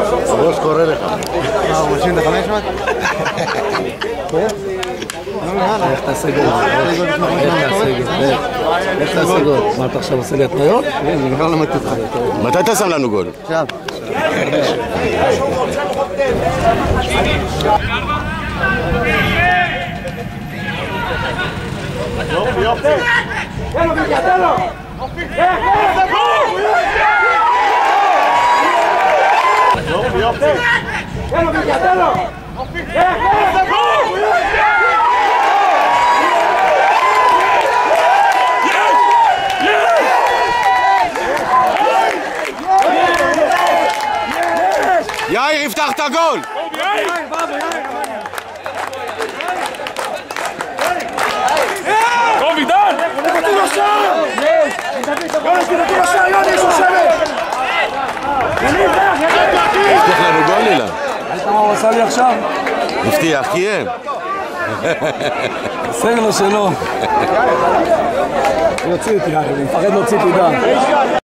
הראש קורא לך. הוא משין את 500? איך תעשה גול? איך תעשה גול? מה אתה עכשיו עושה לי התניות? אני כבר למדתי אותך. מתי אתה שם לנו גול? עכשיו. יאיר יפתח את הגול! טוב, עידן! תבטאו לשער! תבטאו לשער, יוני, יש לו שבט! הבטיח לנו גול אילן. ראית מה הוא עשה לי עכשיו? הבטיח, קיים. בסדר לו שלא. יוציא אותי, אני מפחד להוציא את עידן.